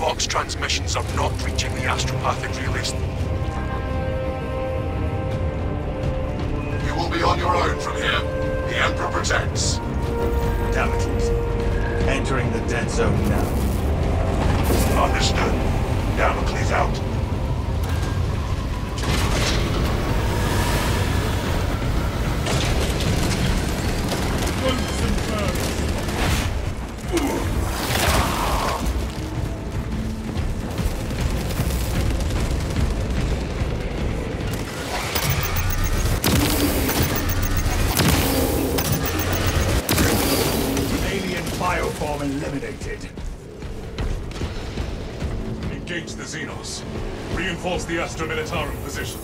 Vox transmissions are not reaching the astropathic realist. You will be on your own from here. The Emperor protects. Damocles. Entering the dead zone now. Understood. Damocles out. Bioform eliminated. Engage the Xenos. Reinforce the Astra Militarum position.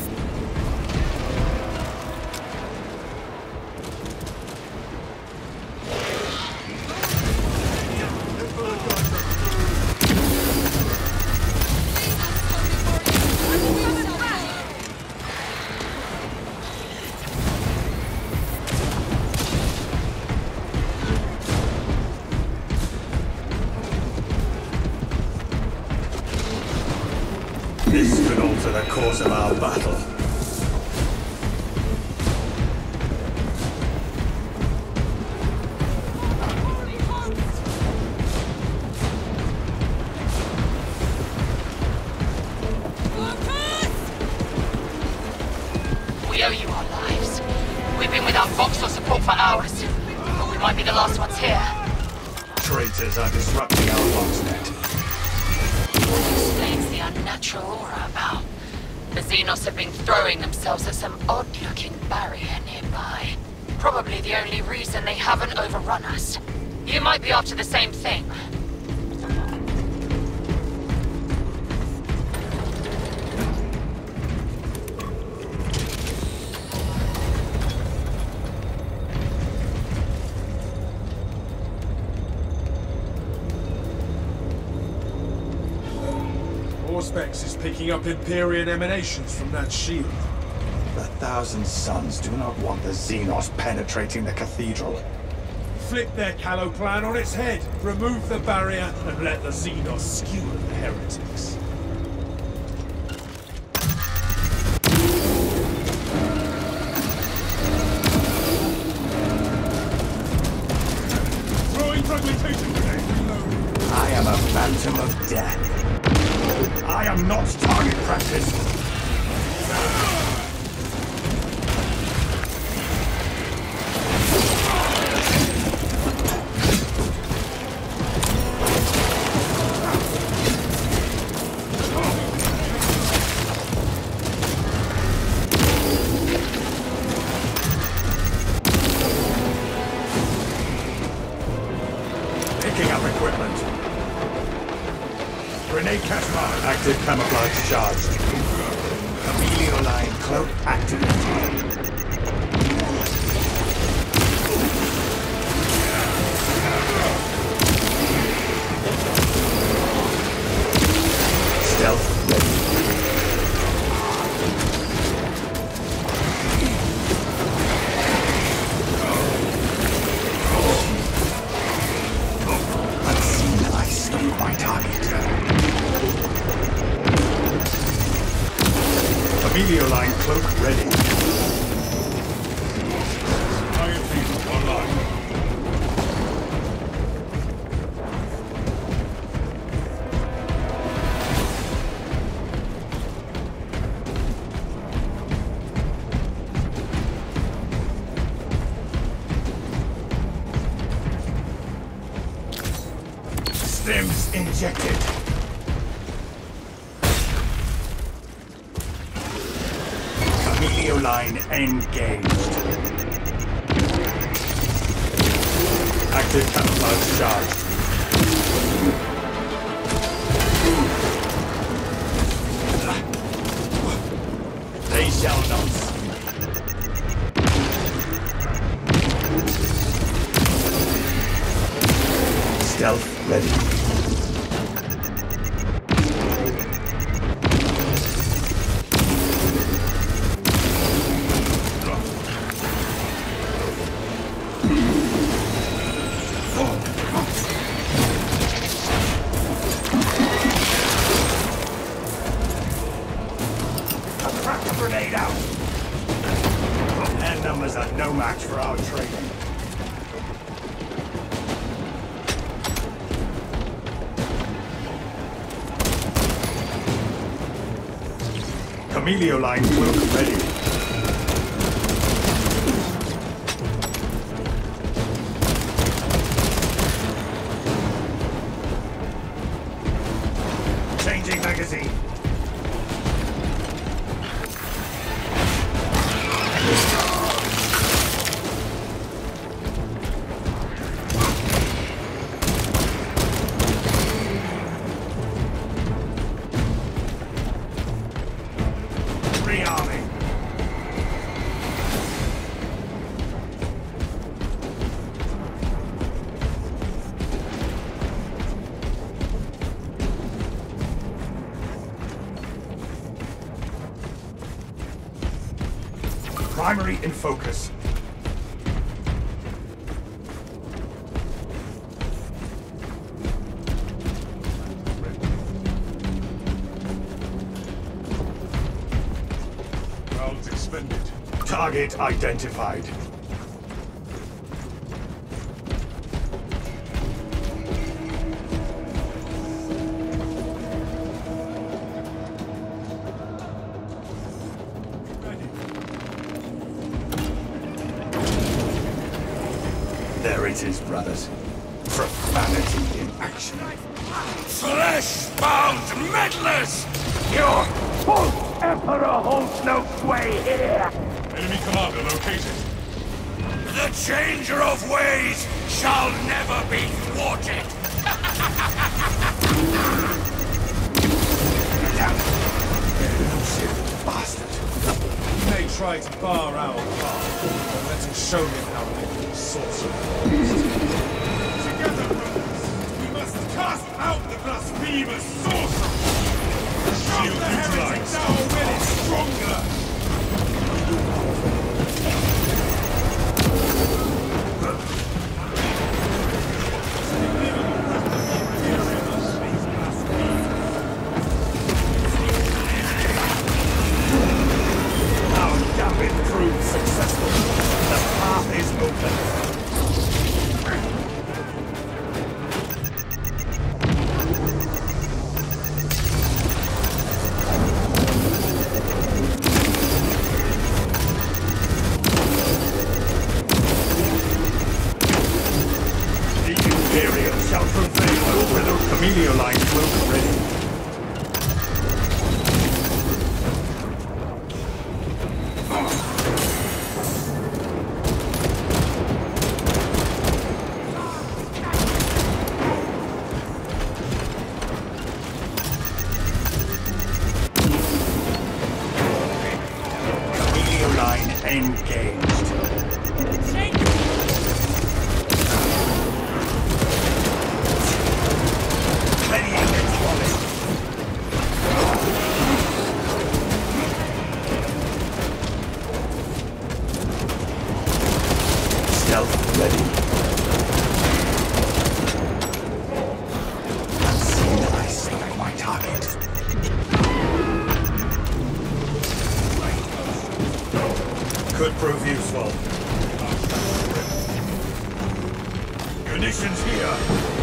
This could alter the course of our battle. We owe you our lives. We've been without Vox or support for hours, but we might be the last ones here. Traitors are disrupting our Voxnet. What explains the unnatural aura about? The Xenos have been throwing themselves at some odd-looking barrier nearby. Probably the only reason they haven't overrun us. You might be after the same thing. Auspex is picking up Empyrean emanations from that shield. The Thousand Sons do not want the Xenos penetrating the cathedral. Flip their Callow plan on its head. Remove the barrier and let the Xenos skewer the heretics. Throwing fragmentation grenade. I am a phantom of death. I am not target practice. Picking up equipment. Grenade Kashmar. Active camouflage charged. Amelio line cloak activated. Stealth ready. Unseen, I stalk my target. Amelio line cloak ready. Target beam online. Stims injected. Amelio line engaged. Active camouflage charged. They shall not see me. Stealth ready. no match for our training. Camilio line cloak ready. Changing magazine. Rearming. Primary in focus. Rounds expended. Target identified. There it is, brothers. Profanity in action. Flesh-bound meddlers! Your Emperor holds no sway here! Enemy commander located. The changer of ways shall never be thwarted! Elusive bastard. He may try to bar our path, but let us show him how we can sorcery. Together, brothers, we must cast out the blasphemous sorcerer. Shield neutralized. Now will is stronger! Our gambit proved successful. The path is open. The Imperium shall prevail over the Camilio line cloak ready. Camilio line engaged. Ready against volley. Stealth ready. Unseen, I select my target. Could prove useful. Munitions here.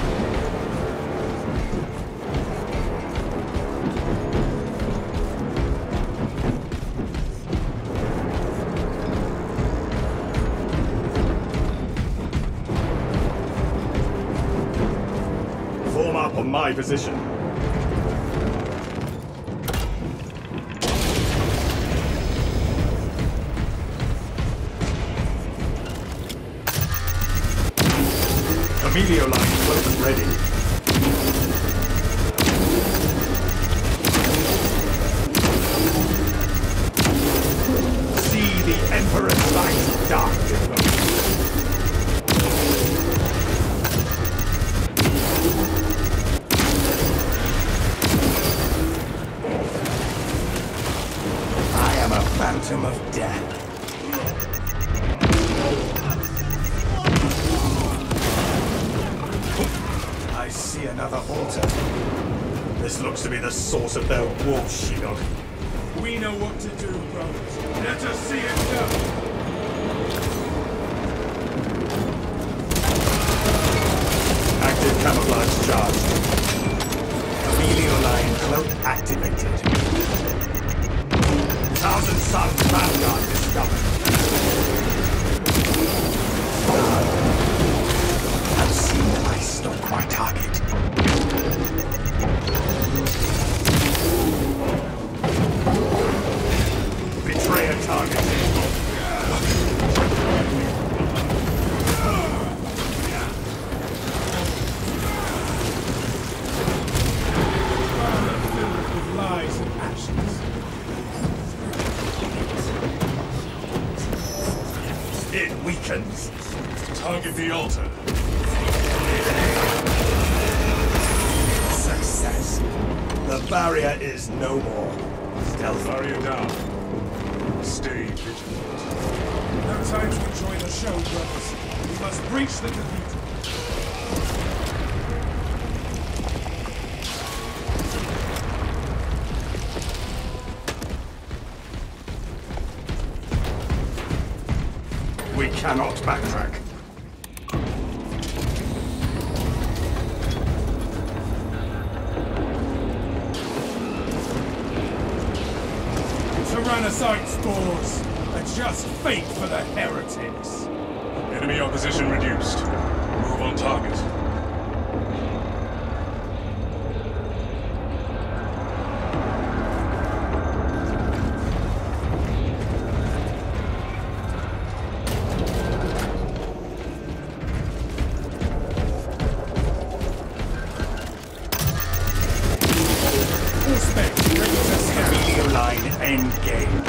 Form up on my position. Camilio line cloak ready. See the Emperor's light, dark devotion. I am a phantom of death. I see another altar. This looks to be the source of their wolf shield. We know what to do, brothers. Let us see it go! charged. Line cloak activated. Thousand Suns Vanguard discovered. I've seen that I stalk my target. Betrayer target. Lies and actions. It weakens. Target the altar. Success. The barrier is no more. Stealth. Barrier down. Stay vigilant. No time to enjoy the show, brothers. We must breach the cathedral. We cannot backtrack. Tyrannocyte spores are just fate for the heretics. Enemy opposition reduced. Move on target. Line engaged.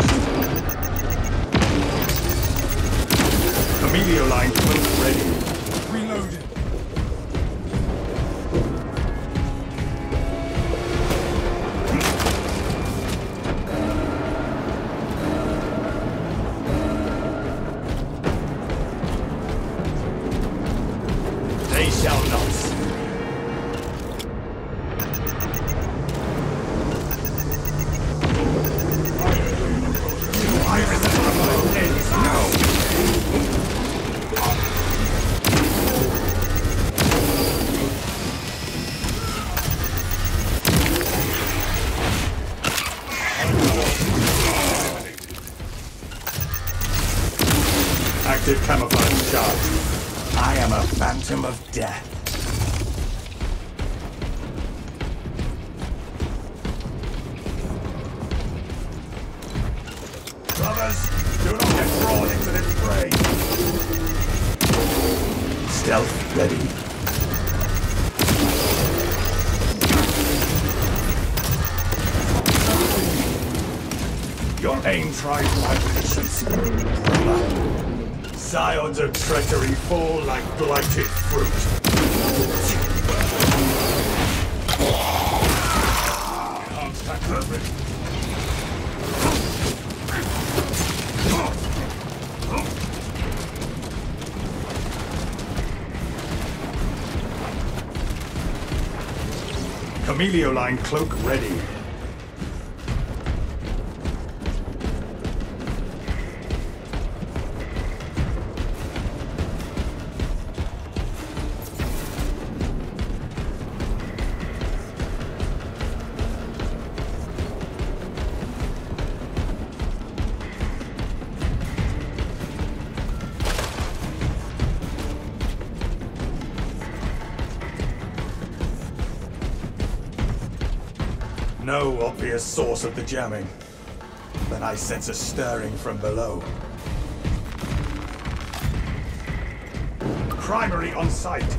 Emilio line close ready. Reloading. They shall not. Active camouflage charge. I am a phantom of death. Brothers, do not get drawn into this fray. Stealth ready. Your aim tries my patience. Scions of treachery fall like blighted fruit. Contact perfect. Camelio line cloak ready. No obvious source of the jamming. Then I sense a stirring from below. Primary on site.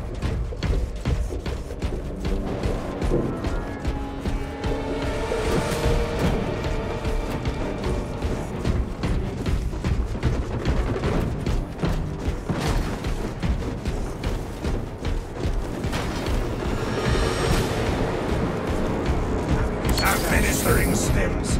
Administering stims.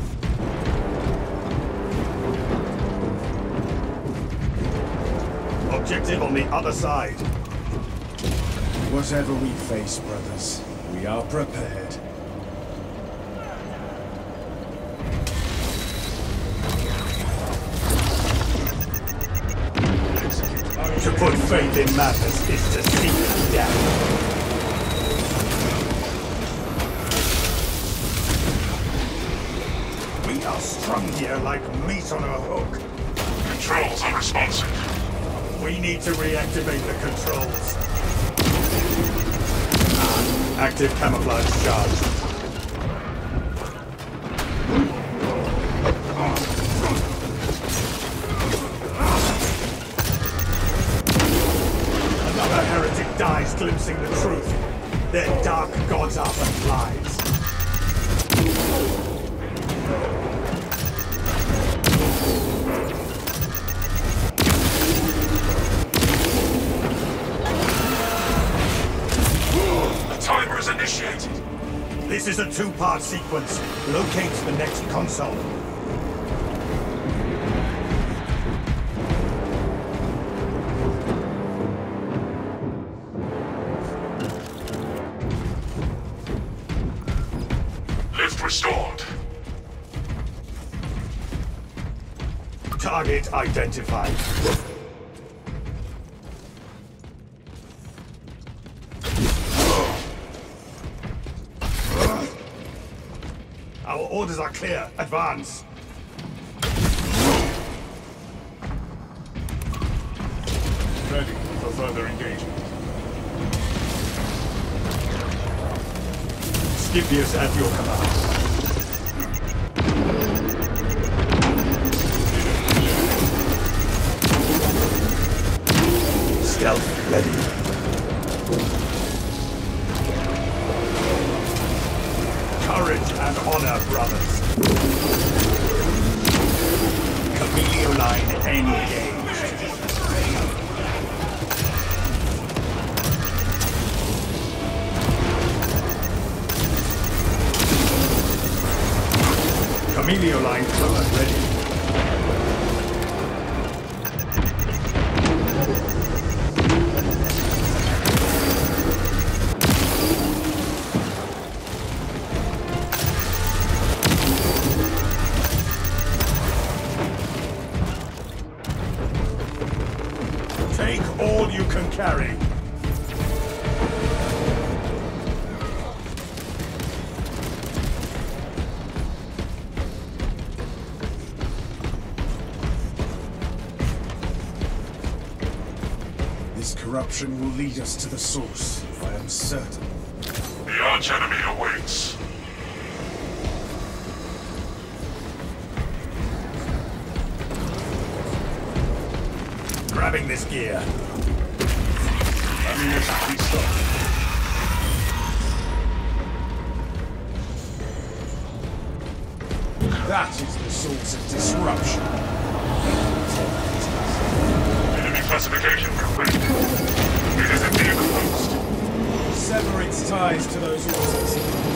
Objective on the other side. Whatever we face, brothers, we are prepared. To put faith in madness is to seek death. strung here like meat on a hook. Controls unresponsive. We need to reactivate the controls. Active camouflage charged. Another heretic dies glimpsing the truth. Their dark gods are but lies. Timer is initiated. This is a two-part sequence. Locate the next console. Lift restored. Target identified. Our orders are clear. Advance. Ready for further engagement. Scipius at your command. Stealth ready. Courage and honor, brothers. Camilio line engaged. Camilio line close ready. Take all you can carry. This corruption will lead us to the source, I am certain. The archenemy awaits. Grabbing this gear. Ammunition restocked. That is the source of disruption. Enemy classification complete. It is indeed closed. Sever its ties to those orders.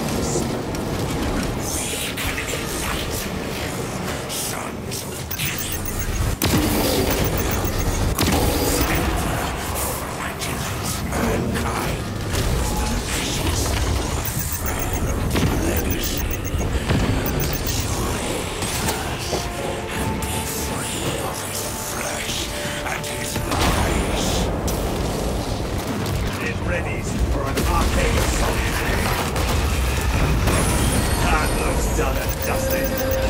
It readies for an arcade assault. That looks done and dusted.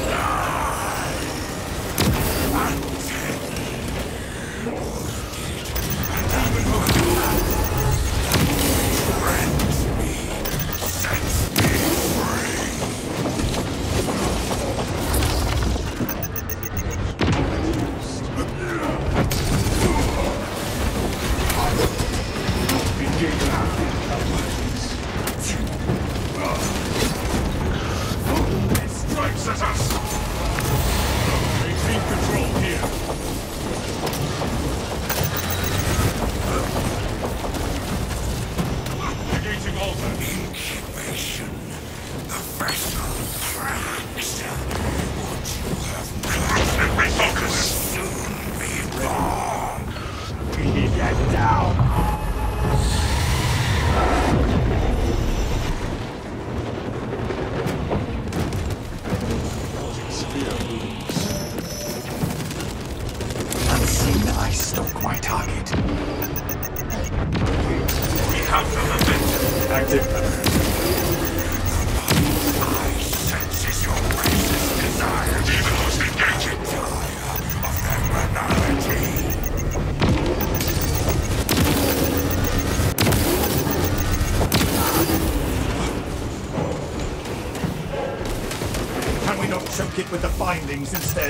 It strikes at us. Maintain control here. Negating altar. Incubation. The vessel cracks. What you have Refocus. soon be born. We need that down. Unseen, I stalk my target. We have the momentum. Active. I senses your presence. choke it with the bindings instead.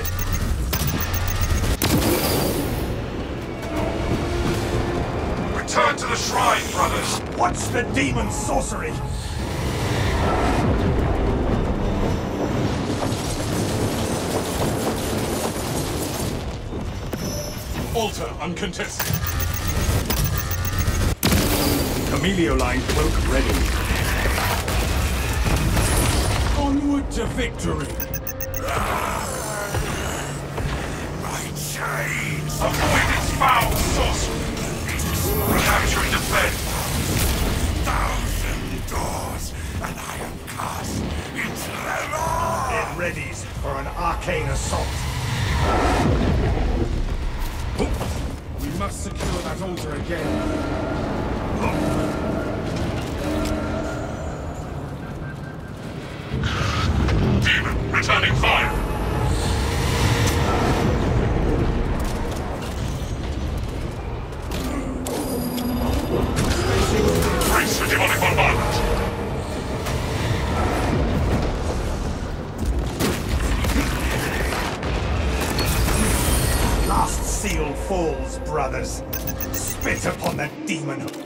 Return to the shrine, brothers! What's the demon sorcery? Altar uncontested. Camelioline cloak ready. Onward to victory! My chains! Avoid its foul sorcery! Capturing the bed! 1,000 doors, and I am cast into them all! It readies for an arcane assault. We must secure that altar again. Demon, returning fire! Brace for demonic bombardment! Last seal falls, brothers. Spit upon the demon.